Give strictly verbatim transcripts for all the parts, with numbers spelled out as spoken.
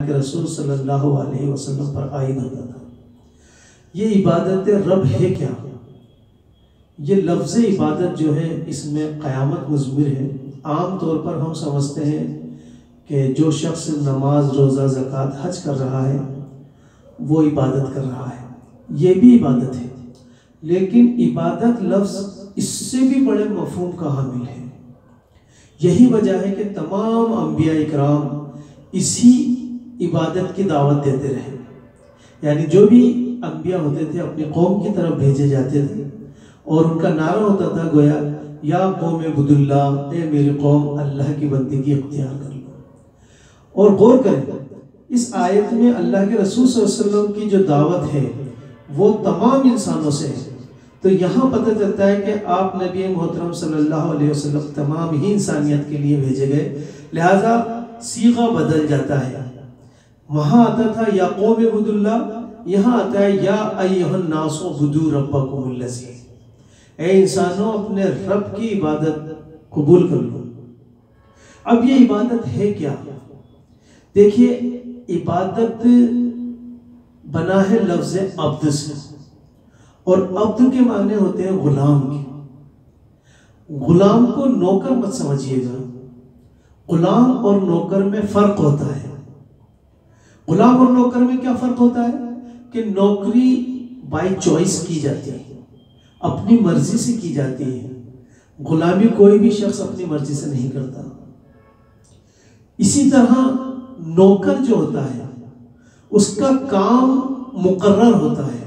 کہ رسول صلی اللہ علیہ وسلم پر عائد ہوتا تھا۔ یہ عبادت رب ہے کیا؟ یہ لفظ عبادت جو ہے اس میں قیامت مضمر ہے۔ عام طور پر ہم سمجھتے ہیں کہ جو شخص نماز، روزہ، زکوٰۃ، حج کر رہا ہے وہ عبادت کر رہا ہے، یہ بھی عبادت ہے، لیکن عبادت لفظ اس سے بھی بڑے مفہوم کا حامل ہے۔ یہی وجہ ہے کہ تمام انبیاء اکرام اسی عبادت کی دعوت دیتے رہے، یعنی جو بھی انبیاء ہوتے تھے اپنی قوم کی طرف بھیجے جاتے تھے اور ان کا نعرہ ہوتا تھا گویا یا قوم عبد اللہ، اے میری قوم اللہ کی بندگی اختیار کر لو۔ اور غور کریں اس آیت میں اللہ کے رسول صلی اللہ علیہ وسلم کی جو دعوت ہے وہ تمام انسانوں سے ہے، تو یہاں پتہ چلتا ہے کہ آپ نبی محترم صلی اللہ علیہ وسلم تمام ہی انسانیت کے لیے بھیجے گئے، لہٰذا صیغہ بدل جاتا ہے۔ وہاں آتا تھا یا قوم عبد اللہ، یہاں آتا ہے یا ایھا الناس اعبدوا ربکم الذی، اے انسانوں اپنے رب کی عبادت قبول کر لو۔ اب یہ عبادت ہے کیا؟ دیکھیے عبادت بنا ہے لفظ عبد سے، اور عبد کے معنی ہوتے ہیں غلام کے۔ غلام کو نوکر مت سمجھیے گا، غلام اور نوکر میں فرق ہوتا ہے۔ غلام اور نوکر میں کیا فرق ہوتا ہے کہ نوکری بائی چوائس کی جاتی ہے، اپنی مرضی سے کی جاتی ہے، غلامی کوئی بھی شخص اپنی مرضی سے نہیں کرتا۔ اسی طرح نوکر جو ہوتا ہے اس کا کام مقرر ہوتا ہے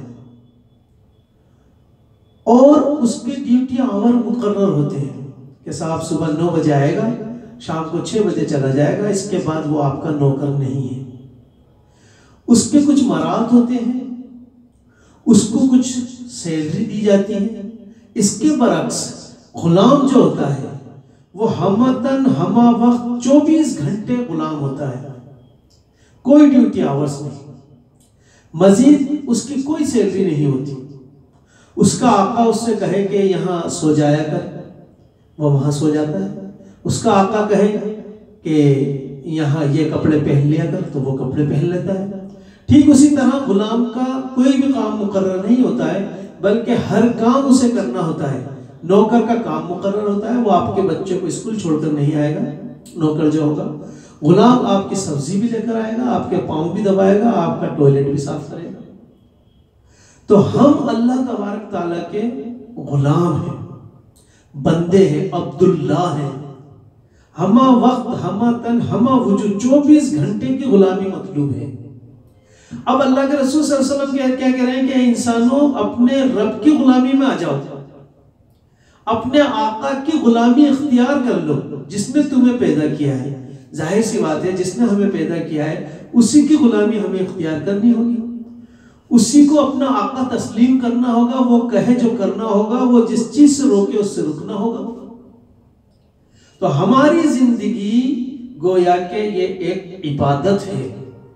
اور اس کے ڈیوٹی آور مقرر ہوتے ہیں کہ صاحب صبح نو بجے آئے گا، شام کو چھ بجے چلا جائے گا، اس کے بعد وہ آپ کا نوکر نہیں ہے۔ اس کے کچھ مراد ہوتے ہیں، اس کو کچھ سیلری دی جاتی ہے۔ اس کے برعکس غلام جو ہوتا ہے وہ ہمتن ہمہ وقت چوبیس گھنٹے غلام ہوتا ہے، کوئی ڈیوٹی آورز نہیں، مزید اس کی کوئی سیلری نہیں ہوتی۔ اس کا آقا اس سے کہے کہ یہاں سو جایا کر، وہ وہاں سو جاتا ہے۔ اس کا آقا کہے کہ یہاں یہ کپڑے پہن لیا کر تو وہ کپڑے پہن لیتا ہے۔ ٹھیک اسی طرح غلام کا کوئی بھی کام مقرر نہیں ہوتا ہے، بلکہ ہر کام اسے کرنا ہوتا ہے۔ نوکر کا کام مقرر ہوتا ہے، وہ آپ کے بچے کو اسکول چھوڑ کر نہیں آئے گا، نوکر جو ہوگا۔ غلام آپ کی سبزی بھی لے کر آئے گا، آپ کے پاؤں بھی دبائے گا، آپ کا ٹوائلٹ بھی صاف کرے گا۔ تو ہم اللہ تبارک تعالیٰ کے غلام ہیں، بندے ہیں، عبداللہ ہیں۔ ہمہ وقت، ہمہ تن، ہمہ وجود، چوبیس گھنٹے کی غلامی مطلوب ہے۔ اب اللہ کے رسول صلی اللہ علیہ وسلم کیا کہہ رہے ہیں کہ انسانوں اپنے رب کی غلامی میں آ جاؤ، اپنے آقا کی غلامی اختیار کر لو جس نے تمہیں پیدا کیا ہے۔ ظاہر سی بات ہے جس نے ہمیں پیدا کیا ہے اسی کی غلامی ہمیں اختیار کرنی ہوگی، اسی کو اپنا آقا تسلیم کرنا ہوگا، وہ کہے جو کرنا ہوگا، وہ جس چیز سے روکے اس سے رکنا ہوگا۔ تو ہماری زندگی گویا کہ یہ ایک عبادت ہے،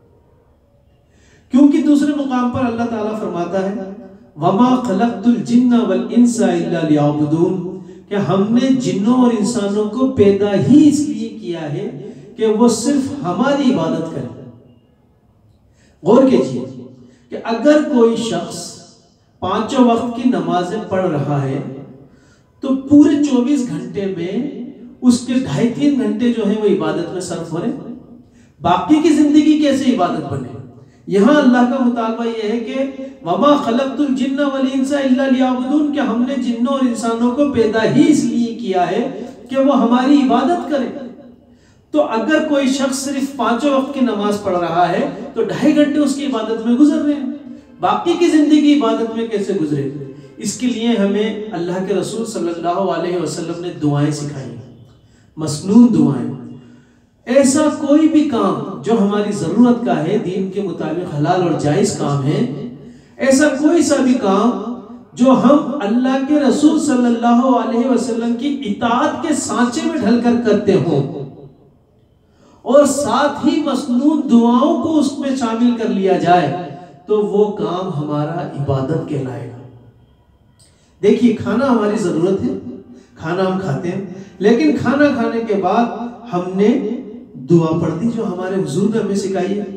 کیونکہ دوسرے مقام پر اللہ تعالیٰ فرماتا ہے وَمَا خَلَقْتُ الْجِنَّ وَالْإِنسَ إِلَّا لِيَعْبُدُونَ، کہ ہم نے جنوں اور انسانوں کو پیدا ہی اس لیے کیا ہے کہ وہ صرف ہماری عبادت کریں۔ غور کیجئے کہ اگر کوئی شخص پانچوں وقت کی نمازیں پڑھ رہا ہے تو پورے چوبیس گھنٹے میں اس کے ڈھائی تین گھنٹے جو ہیں وہ عبادت میں صرف ہو رہے ہیں، باقی کی زندگی کیسے عبادت بنے؟ یہاں اللہ کا مطالبہ یہ ہے کہ وَمَا خَلَقْتُ الْجِنَّ وَالْإِنسَ إِلَّا لِيَعْبُدُونَ، کہ ہم نے جنوں اور انسانوں کو پیدا ہی اس لیے کیا ہے کہ وہ ہماری عبادت کریں۔ تو اگر کوئی شخص صرف پانچوں وقت کی نماز پڑھ رہا ہے تو ڈھائی گھنٹے اس کی عبادت میں گزر رہے ہیں، باقی کی زندگی عبادت میں کیسے گزرے؟ اس کے لیے ہمیں اللہ کے رسول صلی اللہ علیہ وسلم نے دعائیں سکھائی، مسنون دعائیں۔ ایسا کوئی بھی کام جو ہماری ضرورت کا ہے، دین کے مطابق حلال اور جائز کام ہے، ایسا کوئی سا بھی کام جو ہم اللہ کے رسول صلی اللہ علیہ وسلم کی اطاعت کے سانچے میں ڈھل کر کرتے ہوں اور ساتھ ہی مسنون دعاؤں کو اس میں شامل کر لیا جائے تو وہ کام ہمارا عبادت کہلائے گا۔ دیکھیے کھانا ہماری ضرورت ہے، کھانا ہم کھاتے ہیں، لیکن کھانا کھانے کے بعد ہم نے دعا پڑھ دی جو ہمارے حضور نے ہمیں سکھائی ہے۔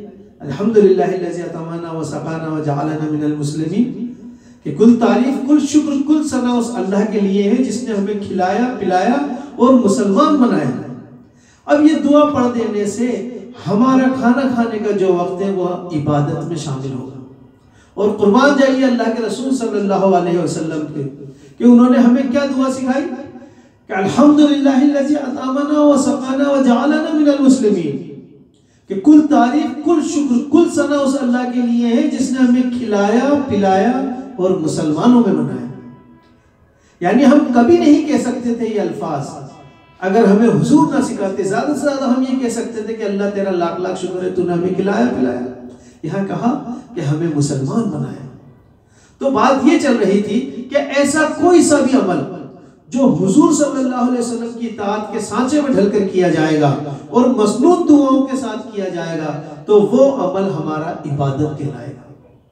الحمدللہ الذی اطعمنا وسقانا وجعلنا من المسلمین، کہ کل تعریف، کل شکر، کل ثنا اس اللہ کے لیے ہے جس نے ہمیں کھلایا پلایا اور مسلمان بنایا۔ اب یہ دعا پڑھ دینے سے ہمارا کھانا کھانے کا جو وقت ہے وہ عبادت میں شامل ہوگا۔ اور قربان جائیے اللہ کے رسول صلی اللہ علیہ وسلم کے کہ انہوں نے ہمیں کیا دعا سکھائی کہ الحمدللہ الذی اطعمنا وسقانا وجعلنا من المسلمین، کہ کل تعریف، کل شکر، کل ثنا اس اللہ کے لیے ہے جس نے ہمیں کھلایا پلایا اور مسلمانوں میں بنایا۔ یعنی ہم کبھی نہیں کہہ سکتے تھے یہ الفاظ اگر ہمیں حضور نہ سکھاتے۔ زیادہ سے زیادہ ہم یہ کہہ سکتے تھے کہ اللہ تیرا لاکھ لاکھ شکر ہے، تو نے ہمیں کھلایا پلایا۔ یہاں کہا کہ ہمیں مسلمان بنایا۔ تو بات یہ چل رہی تھی کہ ایسا کوئی سا بھی عمل جو حضور صلی اللہ علیہ وسلم کی اطاعت کے سانچے میں ڈھل کر کیا جائے گا اور مسنون دعاؤں کے ساتھ کیا جائے گا تو وہ عمل ہمارا عبادت کہلائے گا۔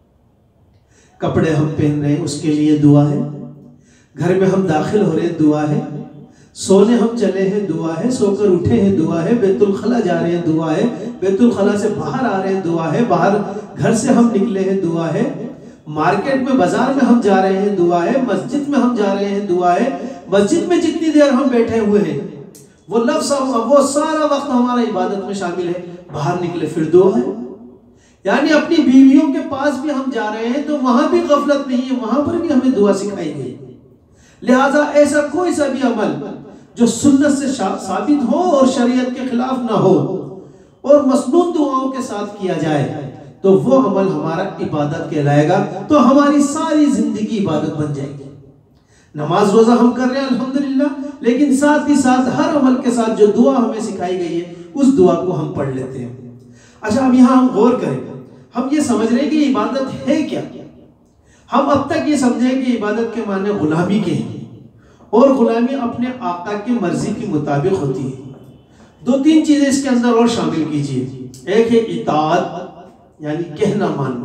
کپڑے ہم پہن رہے ہیں اس کے لیے دعا ہے، گھر میں ہم داخل ہو رہے ہیں دعا ہے، سونے ہم چلے ہیں دعا ہے، سو کر اٹھے ہیں دعا ہے، بیت الخلا جا رہے ہیں دعا ہے، بیت الخلا سے باہر آ رہے ہیں دعا ہے، باہر گھر سے ہم نکلے ہیں دعا ہے، مارکیٹ میں بازار میں ہم جا رہے ہیں دعا ہے، مسجد میں ہم جا رہے ہیں دعا ہے، مسجد میں جتنی دیر ہم بیٹھے ہوئے ہیں وہ لفظ وہ سارا وقت ہمارا عبادت میں شامل ہے۔ باہر نکلے پھر دعا ہے، یعنی اپنی بیویوں کے پاس بھی ہم جا رہے ہیں تو وہاں بھی غفلت نہیں ہے، وہاں پر بھی ہمیں دعا سکھائی گئی۔ لہٰذا ایسا کوئی سا بھی عمل جو سنت سے ثابت ہو اور شریعت کے خلاف نہ ہو اور مسنون دعاؤں کے ساتھ کیا جائے تو وہ عمل ہمارا عبادت کہلائے گا، تو ہماری ساری زندگی عبادت بن جائے گی۔ نماز روزہ ہم کر رہے ہیں الحمدللہ، لیکن ساتھ ہی ساتھ ہر عمل کے ساتھ جو دعا ہمیں سکھائی گئی ہے اس دعا کو ہم پڑھ لیتے ہیں۔ اچھا اب یہاں ہم غور کریں، ہم یہ سمجھ رہے ہیں کہ عبادت ہے کیا؟ ہم اب تک یہ سمجھیں کہ عبادت کے معنی غلامی کے ہیں اور غلامی اپنے آقا کی مرضی کے مطابق ہوتی ہے۔ دو تین چیزیں اس کے اندر اور شامل کیجئے، ایک ہے اطاعت یعنی کہنا ماننا،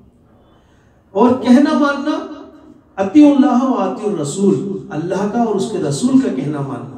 اور کہنا ماننا اطیعوا اللہ و اطیعوا الرسول، اللہ کا اور اس کے رسول کا کہنا ماننا۔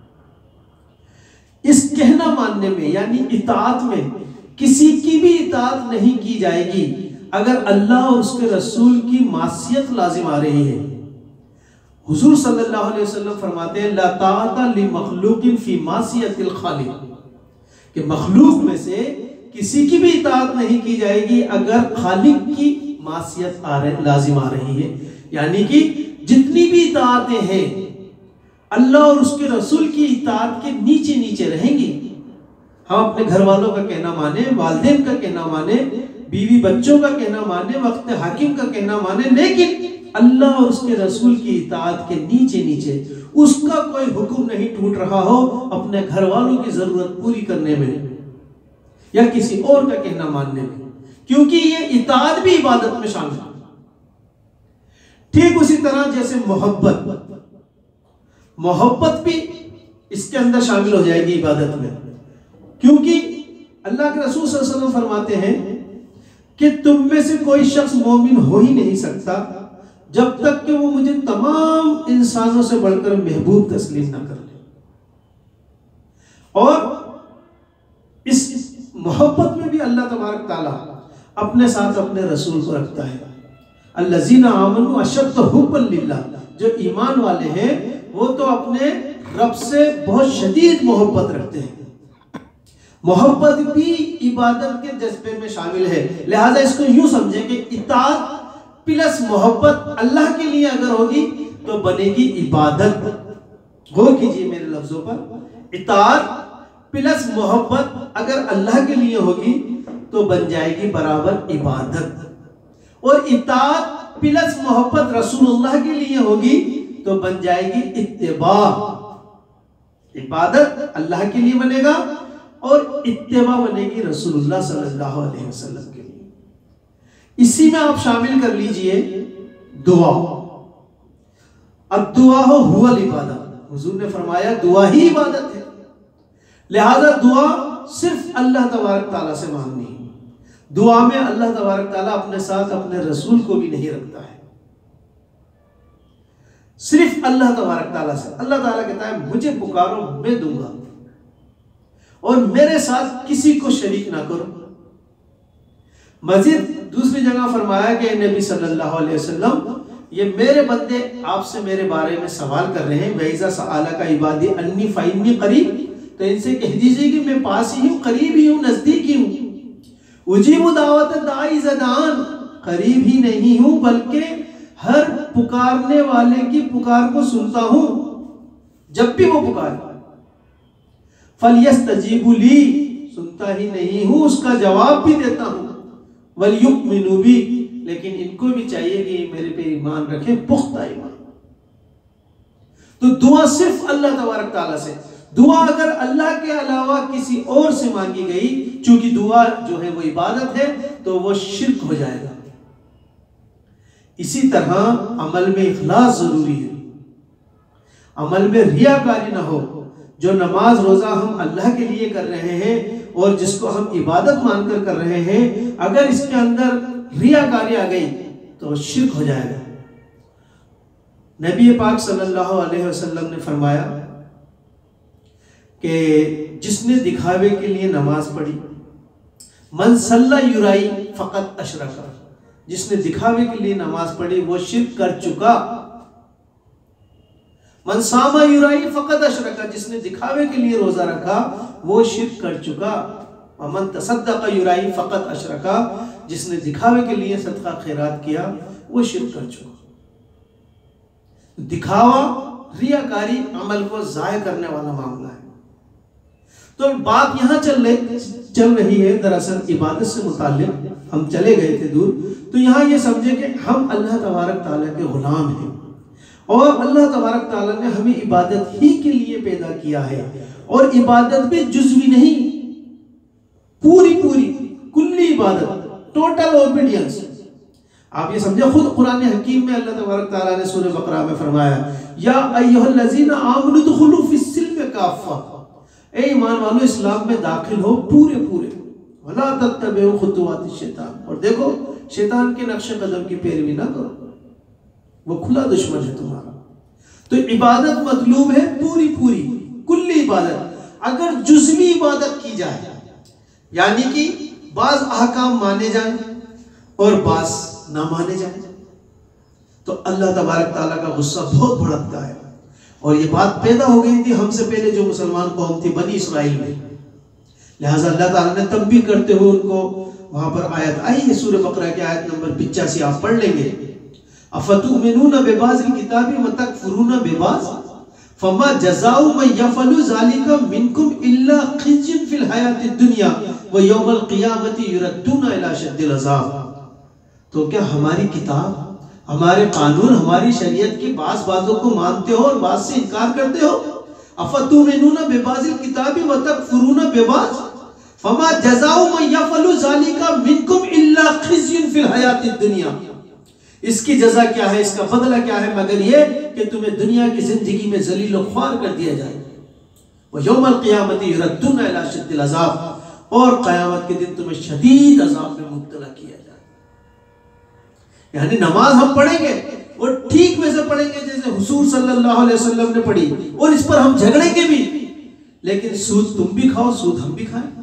اس کہنا ماننے میں یعنی اطاعت میں کسی کی بھی اطاعت نہیں کی جائے گی اگر اللہ اور اس کے رسول کی معصیت لازم آ رہی ہے۔ حضور صلی اللہ علیہ وسلم فرماتے ہیں لا طاعت لمخلوق فی معصیت الخالق، کہ مخلوق میں سے کسی کی بھی اطاعت نہیں کی جائے گی اگر خالق کی معصیت آ رہے لازم آ رہی ہے۔ یعنی کہ جتنی بھی اطاعتیں ہیں اللہ اور اس کے رسول کی اطاعت کے نیچے نیچے رہیں گی۔ ہم اپنے گھر والوں کا کہنا مانیں، والدین کا کہنا مانیں، بیوی بچوں کا کہنا مانیں، وقت حاکم کا کہنا مانیں، لیکن اللہ اور اس کے رسول کی اطاعت کے نیچے نیچے اس کا کوئی حکم نہیں ٹوٹ رہا ہو اپنے گھر والوں کی ضرورت پوری کرنے میں یا کسی اور کا کہنا ماننے میں، کیونکہ یہ اطاعت بھی عبادت میں شامل ہے۔ ٹھیک اسی طرح جیسے محبت محبت بھی اس کے اندر شامل ہو جائے گی عبادت میں، کیونکہ اللہ کے رسول صلی اللہ علیہ وسلم فرماتے ہیں کہ تم میں سے کوئی شخص مومن ہو ہی نہیں سکتا جب تک کہ وہ مجھے تمام انسانوں سے بڑھ کر محبوب تسلیم نہ کر لے۔ اور اس محبت میں بھی اللہ تبارک تعالیٰ اپنے ساتھ اپنے رسول کو رکھتا ہے۔ الذین آمنوا اشد حبا للہ، جو ایمان والے ہیں وہ تو اپنے رب سے بہت شدید محبت رکھتے ہیں۔ محبت بھی عبادت کے جذبے میں شامل ہے، لہذا اس کو یوں سمجھیں کہ اطاعت پلس محبت اللہ کے لیے اگر ہوگی تو بنے گی عبادت۔ غور کیجئے میرے لفظوں پر، اطاعت پلس محبت اگر اللہ کے لیے ہوگی تو بن جائے گی برابر عبادت، اور اطاعت پلس محبت رسول اللہ کے لیے ہوگی تو بن جائے گی اتباع۔ عبادت اللہ کے لیے بنے گا اور اتباع بنے گی رسول اللہ صلی اللہ علیہ وسلم کے لیے۔ اسی میں آپ شامل کر لیجئے دعا۔ الدعا هو العبادت، حضور نے فرمایا دعا ہی عبادت ہے، لہذا دعا صرف اللہ تبارک تعالیٰ سے مانگنی ہے۔ دعا میں اللہ تبارک تعالیٰ اپنے ساتھ اپنے رسول کو بھی نہیں رکھتا ہے، صرف اللہ تبارک تعالیٰ سے۔ اللہ تعالیٰ کہتا ہے مجھے پکارو میں دوں گا، اور میرے ساتھ کسی کو شریک نہ کرو۔ مزید دوسری جگہ فرمایا کہ نبی صلی اللہ علیہ وسلم یہ میرے بندے آپ سے میرے بارے میں سوال کر رہے ہیں، وَإِذَا سَأَلَكَ عِبَادِي عَنِّي فَإِنِّي قَرِيبٌ، تو ان سے کہہ دیجئے کہ میں پاس ہی ہوں، قریب ہی ہوں، نزدیک ہی ہوں، اجیب دعوت الداعی اذا دعان، قریب ہی نہیں ہوں بلکہ ہر پکارنے والے کی پکار کو سنتا ہوں جب بھی وہ پکارے، فَلْيَسْتَجِيبُوا لِي، سنتا ہی نہیں ہوں اس کا جواب بھی دیتا ہوں، وَلْيُؤْمِنُوا بِي، لیکن ان کو بھی چاہیے کہ میرے پہ ایمان رکھیں، پختہ ایمان۔ تو دعا صرف اللہ تبارک تعالیٰ سے، دعا اگر اللہ کے علاوہ کسی اور سے مانگی گئی، چونکہ دعا جو ہے وہ عبادت ہے تو وہ شرک ہو جائے گا۔ اسی طرح عمل میں اخلاص ضروری ہے، عمل میں ریاکاری نہ ہو۔ جو نماز روزہ ہم اللہ کے لیے کر رہے ہیں اور جس کو ہم عبادت مان کر کر رہے ہیں، اگر اس کے اندر ریاکاری آ گئی تو شرک ہو جائے گا۔ نبی پاک صلی اللہ علیہ وسلم نے فرمایا کہ جس نے دکھاوے کے لیے نماز پڑھی، من صلی یرائی فقط اشرک، جس نے دکھاوے کے لیے نماز پڑھی وہ شرک کر چکا۔ من صام یرائی فقط اشرک، جس نے دکھاوے کے لیے روزہ رکھا وہ شرک کر چکا۔ ومن تصدق یرائی فقط اشرک، جس نے دکھاوے کے لیے صدقہ خیرات کیا وہ شرک کر چکا۔ دکھاوا، ریاکاری عمل کو ضائع کرنے والا معاملہ ہے۔ تو بات یہاں چل رہی چل رہی ہے دراصل عبادت سے متعلق، ہم چلے گئے تھے دور، تو یہاں یہ سمجھے کہ ہم اللہ تبارک تعالیٰ کے غلام ہیں اور اللہ تبارک تعالیٰ نے ہمیں عبادت ہی کے لیے پیدا کیا ہے، اور عبادت بھی جزوی نہیں، پوری پوری کلی عبادت، ٹوٹل اوبیڈینس۔ آپ یہ سمجھے، خود قرآن حکیم میں اللہ تبارک تعالیٰ نے سورہ بقرہ میں فرمایا یا ایھا الذین آمنوا ادخلوا فی السلم کافہ، اے ایمان والو اسلام میں داخل ہو پورے پورے، ولا تتبعوا خطوات الشیطان، اور دیکھو شیطان کے نقش قدم کی پیروی نہ کرو، وہ کھلا دشمن ہے تمہارا۔ تو عبادت مطلوب ہے پوری پوری کلی عبادت۔ اگر جزوی عبادت کی جائے یعنی کہ بعض احکام مانے جائیں اور بعض نہ مانے جائیں تو اللہ تبارک تعالیٰ کا غصہ بہت بھڑکتا ہے، اور یہ بات پیدا ہو گئی تھی ہم سے پہلے جو مسلمان قوم تھی بنی اسرائیل میں، لہٰذا اللہ تعالیٰ نے تنبیہ کرتے ہوئے ان کو وہاں پر آیت آئی ہے سورہ بقرہ کی آیت نمبر پچاسی، آپ پڑھ لیں گے، افتؤمنون ببعض الکتاب وتکفرون ببعض فما جزاء من یفعل ذلك منکم الا خزي فی الحیاۃ الدنیا ویوم القیامۃ یردون الی اشد العذاب۔ تو کیا ہماری کتاب، ہمارے قانون، ہماری شریعت کی بعض باتوں کو مانتے ہو اور بعض سے انکار کرتے ہو؟ افتؤمنون ببعض الکتاب وتکفرون ببعض فما جزاء من یفعل ذلك منکم الا خزي فی الحیاۃ الدنیا، اس کی جزا کیا ہے، اس کا بدلہ کیا ہے مگر یہ کہ تمہیں دنیا کی زندگی میں ذلیل و خوار کر دیا جائے، وَيَوْمَ الْقِيَامَةِ يُرَدُّونَ إِلَىٰ شَدِّ الْعَذَابِ، اور قیامت کے دن تمہیں شدید عذاب میں مبتلا کیا جائے۔ یعنی نماز ہم پڑھیں گے اور ٹھیک ویسے پڑھیں گے جیسے حضور صلی اللہ علیہ وسلم نے پڑھی، اور اس پر ہم جھگڑیں گے بھی، لیکن سود تم بھی کھاؤ سود ہم بھی کھائیں۔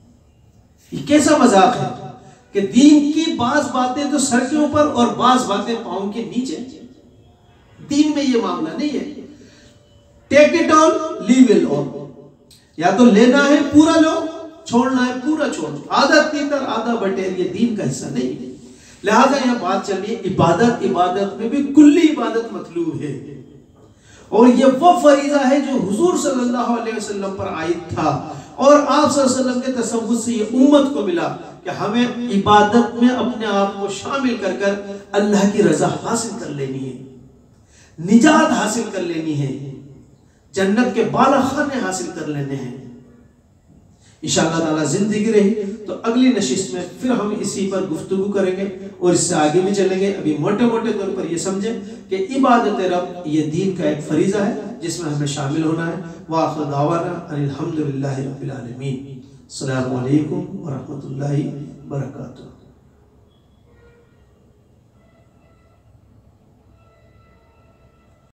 یہ کیسا مذاق ہے کہ دین کی بعض باتیں تو سر کے اوپر اور بعض باتیں پاؤں کے نیچے۔ دین میں یہ معاملہ نہیں ہے، take it all leave it all, یا تو لینا ہے پورا لو، چھوڑنا ہے پورا چھوڑو، آدھا تیتر آدھا بٹیر، یہ دین کا حصہ نہیں ہے۔ لہٰذا یہ بات چل رہی ہے عبادت، عبادت میں بھی کلی عبادت مطلوب ہے، اور یہ وہ فریضہ ہے جو حضور صلی اللہ علیہ وسلم پر عائد تھا، اور آپ صلی اللہ علیہ وسلم کے تصور سے یہ امت کو ملا کہ ہمیں عبادت میں اپنے آپ کو شامل کر کر اللہ کی رضا حاصل کر لینی ہے، نجات حاصل کر لینی ہے، جنت کے بالا خانے حاصل کر لینے ہیں۔ انشاءاللہ تعالیٰ زندگی رہی تو اگلی نشست میں پھر ہم اسی پر گفتگو کریں گے اور اس سے آگے بھی چلیں گے۔ ابھی موٹے موٹے طور پر یہ سمجھیں کہ عبادت رب یہ دین کا ایک فریضہ ہے جس میں ہمیں شامل ہونا ہے۔ وآخر دعوانا ان الحمدللہ رب العالمین۔ السلام علیکم ورحمۃ اللہ وبرکاتہ۔